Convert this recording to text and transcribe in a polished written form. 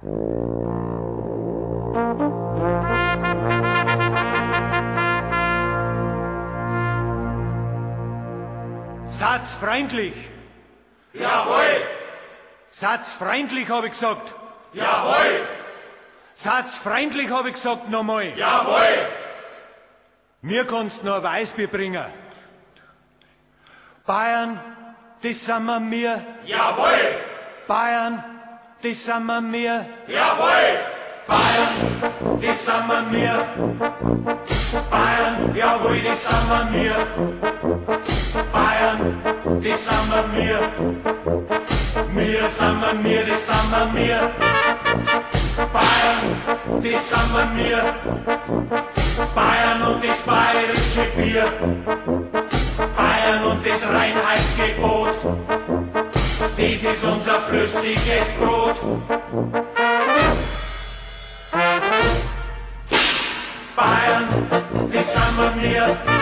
Satzfreundlich. Jawohl. Satzfreundlich, habe ich gesagt. Jawohl. Satzfreundlich, habe ich gesagt, nochmal. Jawohl. Mir kannst noch ein Weißbier bringen. Bayern, das sind wir. Jawohl. Bayern, das sind wir. Jawohl. Bayern, das sind wir. Bayern, jawohl, das sind wir. Bayern, das sind wir. Wir sind wir, das sind wir. Bayern, das sind wir. Bayern und das bayerische Bier. Bayern und das Reinheitsgebot. Dies ist unser flüssiges Brot. Bayern, das sind wir.